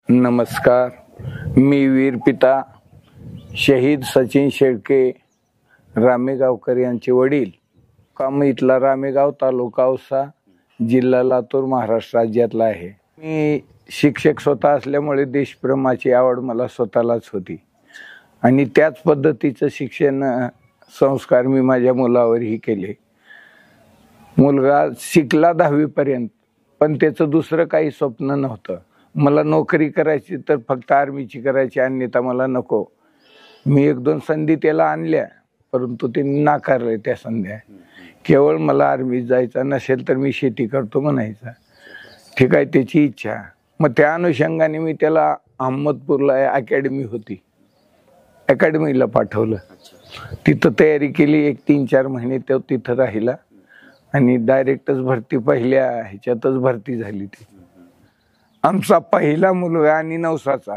नमस्कार. मी वीर पिता शहीद सचिन शेळके रामेगावकर यांचे वडील. काम इथला रामेगाव, तालुका औसा, जिल्हा लातूर, महाराष्ट्र राज्यातला आहे. मी शिक्षक स्वतः असल्यामुळे देशप्रेमाची आवड मला स्वतःलाच होती आणि त्याच पद्धतीचं शिक्षण संस्कार मी माझ्या मुलावरही केले. मुलगा शिकला 10वी पर्यंत, पण त्याचं दुसरं काही स्वप्न नव्हतं. मला नोकरी करायची तर फक्त आर्मीची करायची, अन्यथा मला नको. मी 1-2 संधी त्याला आणल्या, परंतु त्यांनी नाकारले त्या संध्या. केवळ मला आर्मीत जायचं, नसेल तर मी शेती करतो म्हणायचा. ठीक आहे, त्याची इच्छा. मग त्या अनुषंगाने मी त्याला अहमदपूरला अकॅडमी होती, अकॅडमीला पाठवलं. तिथं तयारी केली. 1-3-4 महिने तो तिथं राहिला आणि डायरेक्टच भरती, पहिल्या ह्याच्यातच भरती झाली ती. आमचा पहिला मुलगा आणि नवसाचा.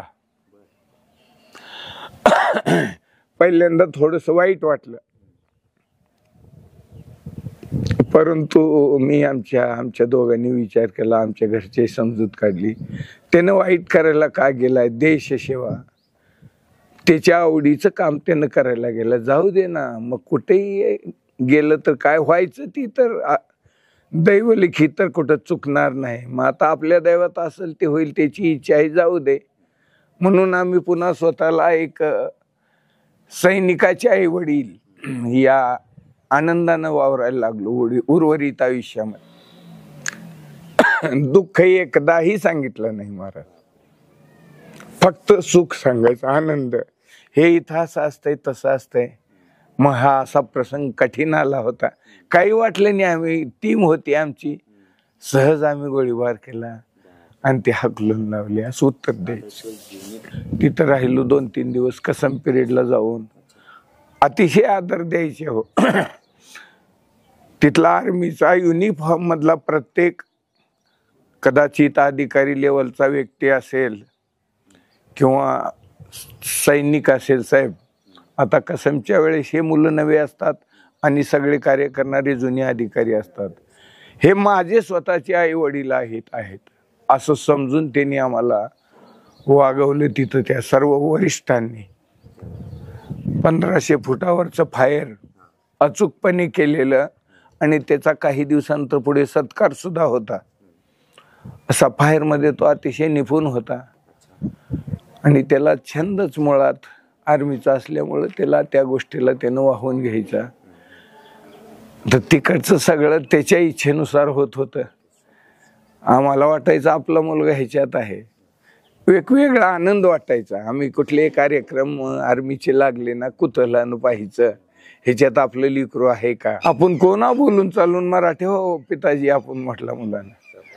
पहिल्यांदा थोडस वाईट वाटलं, परंतु मी आमच्या दोघांनी विचार केला, आमच्या घरचे समजूत काढली. त्यानं वाईट करायला का गेलाय? देशसेवा, त्याच्या आवडीचं काम त्यानं करायला गेलं. जाऊ दे ना, मग कुठेही गेलं तर काय व्हायचं ती तर दैवलिखित, तर कुठं चुकणार नाही. मग आता आपल्या दैवात असेल ते होईल, त्याची इच्छा आहे, जाऊ दे. म्हणून आम्ही पुन्हा स्वतःला एक सैनिकाचे आई वडील या आनंदानं वावरायला लागलो उर्वरित आयुष्यामध्ये. दुःख एकदाही सांगितलं नाही महाराज, फक्त सुख सांगायचं, आनंद. हे इथं असं असतंय, तसं असतंय. मग हा असा प्रसंग कठीण आला होता, काही वाटलं नाही. आम्ही टीम होती आमची, सहज आम्ही गोळीबार केला आणि ते हाकलून लावले. असं उत्तर द्यायचं. तिथं राहिलो 2-3 दिवस. कसम पिरियडला जाऊन अतिशय आदर द्यायचे. हो, तिथला आर्मीचा युनिफॉर्म मधला प्रत्येक, कदाचित अधिकारी लेवलचा व्यक्ती असेल किंवा सैनिक असेल, साहेब, आता कसमच्या वेळेस हे मुलं नवे असतात आणि सगळे कार्य करणारे जुने अधिकारी असतात. हे माझे स्वतःचे आई वडील आहेत असं समजून त्यांनी आम्हाला वागवलं. तिथं त्या सर्व वरिष्ठांनी 1500 फुटावरचं फायर अचूकपणे केलेलं आणि त्याचा काही दिवसांतर पुढे सत्कार सुद्धा होता. असा फायर मध्ये तो अतिशय निपुण होता आणि त्याला छंदच मुळात आर्मीचा असल्यामुळं त्याला त्या गोष्टीला त्यानं वाहून घ्यायचा. तर तिकडचं सगळं त्याच्या इच्छेनुसार होत होतं. आम्हाला वाटायचं आपला मुलगा ह्याच्यात आहे, वेगवेगळा आनंद वाटायचा. आम्ही कुठले कार्यक्रम आर्मीचे लागले ना, कुतूहलानं पाहायचं, ह्याच्यात आपलं लेकरू आहे का. आपण कोणा बोलून चालून मराठी, हो पिताजी आपण म्हटलं मुलांना.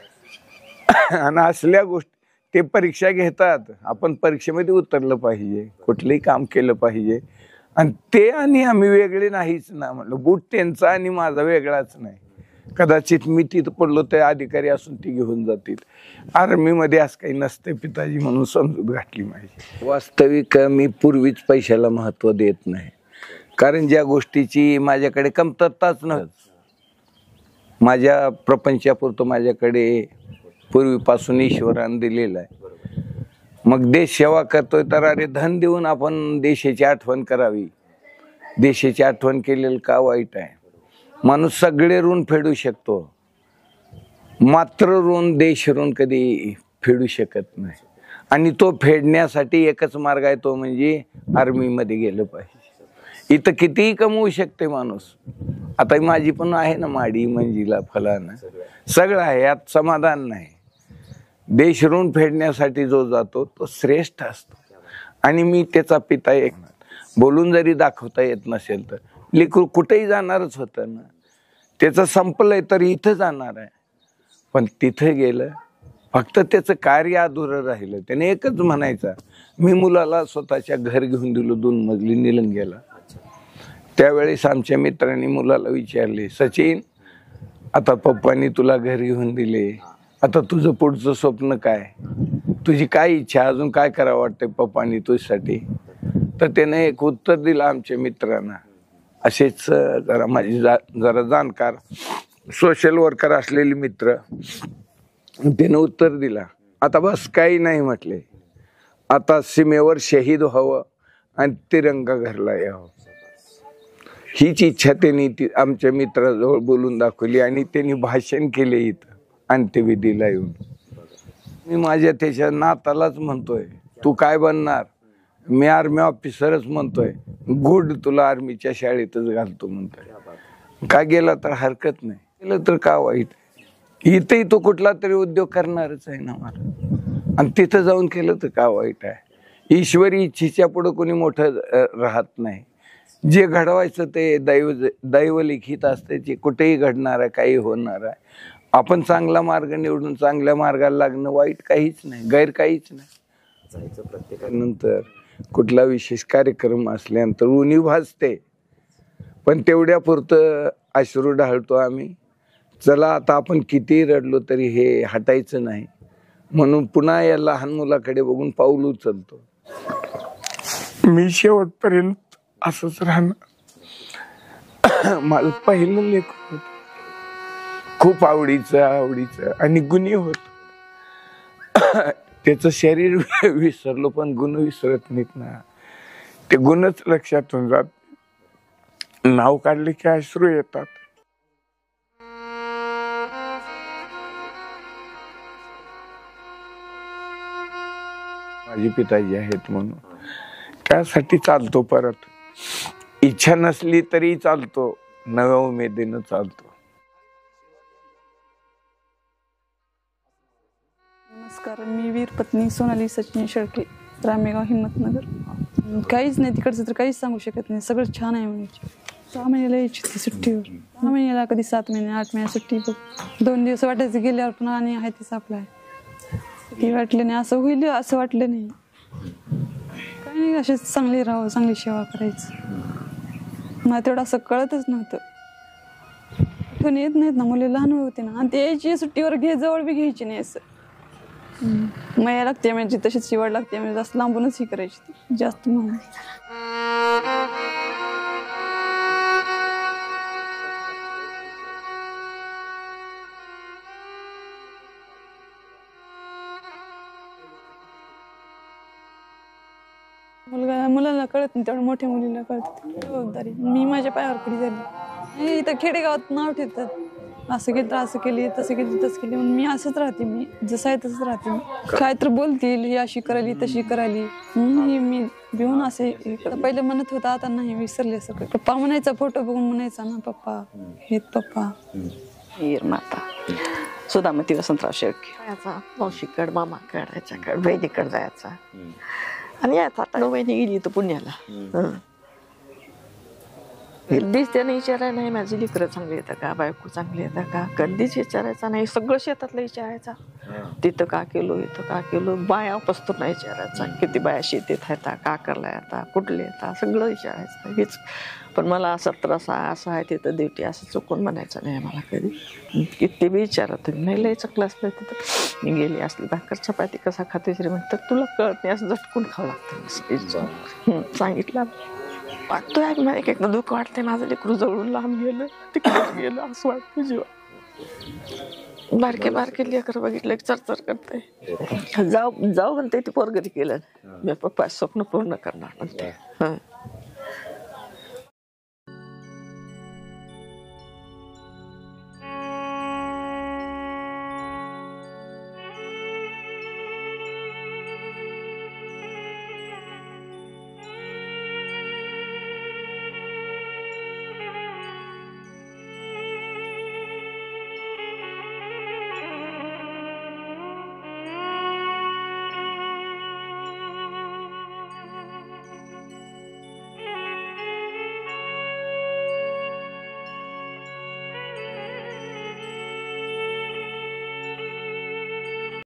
आणि असल्या गोष्टी ते परीक्षा घेतात, आपण परीक्षेमध्ये उतरलं पाहिजे, कुठलंही काम केलं पाहिजे. आणि ते आणि आम्ही वेगळे नाहीच ना. म्हटलं बूट त्यांचा आणि माझा वेगळाच नाही. कदाचित मी तिथं पडलो तर अधिकारी असून ती घेऊन जातील. आर्मीमध्ये असं काही नसते पिताजी, म्हणून समजूत घातली माझी. वास्तविक मी पूर्वीच पैशाला महत्त्व देत नाही, कारण ज्या गोष्टीची माझ्याकडे कमतरताच नव्हती. माझ्या प्रपंचापुरतं माझ्याकडे पूर्वीपासून ईश्वरानं दिलेलं आहे. मग देश सेवा करतोय तर अरे धन देऊन आपण देशाची आठवण करावी. देशाची आठवण केलेलं का वाईट आहे? माणूस सगळे ऋण फेडू शकतो, मात्र ऋण, देश ऋण कधी फेडू शकत नाही. आणि तो फेडण्यासाठी एकच मार्ग आहे, तो म्हणजे आर्मीमध्ये गेलं पाहिजे. इथं कितीही कमवू शकते माणूस. आता माझी पण आहे ना माडी, मंजिला, फलाना, सगळं आहे, यात समाधान नाही. देश ऋण फेडण्यासाठी जो जातो तो श्रेष्ठ असतो. आणि मी त्याचा पिता. एक बोलून जरी दाखवता येत नसेल तर लेकरू कुठेही जाणारच होतं ना. त्याचं संपलंय तर इथं जाणार आहे, पण तिथं गेलं फक्त त्याचं कार्य अधुरं राहिलं. त्याने एकच म्हणायचा, मी मुलाला स्वतःच्या घर घेऊन दिलं, 2 मजली निलंग्याला. त्यावेळेस आमच्या मित्रांनी मुलाला विचारले, सचिन, आता पप्पांनी तुला घर घेऊन दिले, आता तुझं पुढचं स्वप्न काय, तुझी काय इच्छा, अजून काय करावं वाटतंय पप्पांनी तुझ्यासाठी? तर त्याने एक उत्तर दिलं आमच्या मित्रांना. असेच जरा माझी जरा जाणकार सोशल वर्कर असलेले मित्र, त्यानं उत्तर दिला, आता बस काही नाही म्हटले, आता सीमेवर शहीद व्हावं आणि तिरंगा घरला यावं, हीच इच्छा त्यांनी आमच्या मित्राजवळ बोलून दाखवली आणि त्यांनी भाषण केले इथं अंत्यविधीला येऊन. मी माझ्या त्याच्या नातालाच म्हणतोय, तू काय बनणार? मी आर्मी ऑफिसरच म्हणतोय. गुड, तुला आर्मीच्या शाळेतच घालतो म्हणतोय. का गेला तर हरकत नाही, गेलं तर का वाईट? इथंही तो कुठला तरी उद्योग करणारच आहे ना मला, आणि तिथं जाऊन केलं तर का वाईट आहे? ईश्वरी इच्छेच्या पुढे कोणी मोठं राहत नाही. जे घडवायचं ते दैव लिखित असते, जे कुठेही घडणार आहे, काही होणार आहे. आपण चांगला मार्ग निवडून चांगल्या मार्गाला लागणं वाईट काहीच नाही, गैर काहीच नाही. जायचं प्रत्येक नंतर कुठला विशेष कार्यक्रम असल्यानंतर उणी भासते, पण तेवढ्या पुरतं अश्रू ढाळतो आम्ही. चला आता आपण किती रडलो तरी हे हटायचं नाही, म्हणून पुन्हा या लहान मुलाकडे बघून पाऊल उचलतो. मी शेवटपर्यंत असंच राहणार. मला पहिलं लेकरं होतं, खूप आवडीचं आणि गुणी होत. त्याचं शरीर विसरलो पण गुण विसरत नाहीत ना, ते गुणच लक्षातून जात. नाव काढले की अश्रू येतात. माझे पिताजी आहेत म्हणून त्यासाठी चालतो परत. इच्छा नसली तरी चालतो, नव्या उमेदीनं चालतो. नमस्कार, मी वीर पत्नी सोनाली सचिन शेळके, रामेगाव, हिम्मतनगर. काहीच नाही तिकडचं तर काहीच सांगू शकत नाही, सगळं छान आहे म्हणायचे. 6 महिन्याला यायची ती सुट्टीवर, 6 महिन्याला कधी 7 महिने 8 महिने सुट्टी बघ. 2 दिवस वाटायचं गेल्यावर पुन्हा आणि आहे तीच आपलं आहे. ती वाटलं नाही असं होईल असं वाटलं नाही. काही नाही, असेच चांगली राहावं, चांगली सेवा करायचं. मला तेवढं असं कळतच नव्हतं. आठवण येत नाहीत ना, मुले लहान होते ना, आणि ते यायची सुट्टीवर जवळ बी घ्यायची नाही. असं माया लागते म्हणजे तशीच शिवाड लागते म्हणजे जास्त लांबूनच ही करायची ती जास्त म्हणून. मुलाला कळत नाही तेवढं, मोठ्या मुलीला कळत. जबाबदारी मी माझ्या पायावर खडी झाली. इथं खेडेगावात नाव ठेवतात, असं केलं असं केली, तसं केली तसं केली, म्हणून मी असंच राहते. मी जसं आहे तसंच राहते. मी काय तर बोलतील, ही अशी करायली तशी करायली म्हणून मी भिवून असे इकडं पहिलं म्हणत होता, आता नाही विसरले सगळं. पप्पा म्हणायचा, फोटो बघून म्हणायचा ना पप्पा हेत पप्पा. वीर माता सुधामती वसंतराव शेळके. याचा मावशीकड, मामाकड, याच्याकड, बहिणीकड जायचा आणि याचा आता बहिणी गेली तर पुण्याला. कधीच त्याने विचारायला नाही माझी लेकरं चांगली येतं का, बायको चांगली येतं का, कधीच विचारायचा नाही. सगळं शेतातलं विचारायचा, तिथं का केलो, इथं का केलो. बाया पसतो नाही विचारायचा, किती बाया शेतीत येतात, का करला येतात, कुठले येतात, सगळं विचारायचं. हेच पण मला असं त्रास असं आहे तिथं ड्युटी असं चुकून म्हणायचं नाही मला कधी. किती बी विचारा तुम्ही, नाही लय चकलं असलं तिथं. मी गेली असली भाकर चपाती कसा खाते तरी म्हणतात तुला कळत नाही, असं झटकून खावं लागतं. सांगितलं वाटतोय मला एकदा दुःख वाटतंय, माझं लेकरू जवळून लांब गेलं, तिकडे गेलं असं वाटतं जीवा. बारके बारके लेकर बघितलं चरचर करते. जाऊ म्हणते ती पोरगरी केलं, मी पप्पा स्वप्न पूर्ण करणार म्हणते.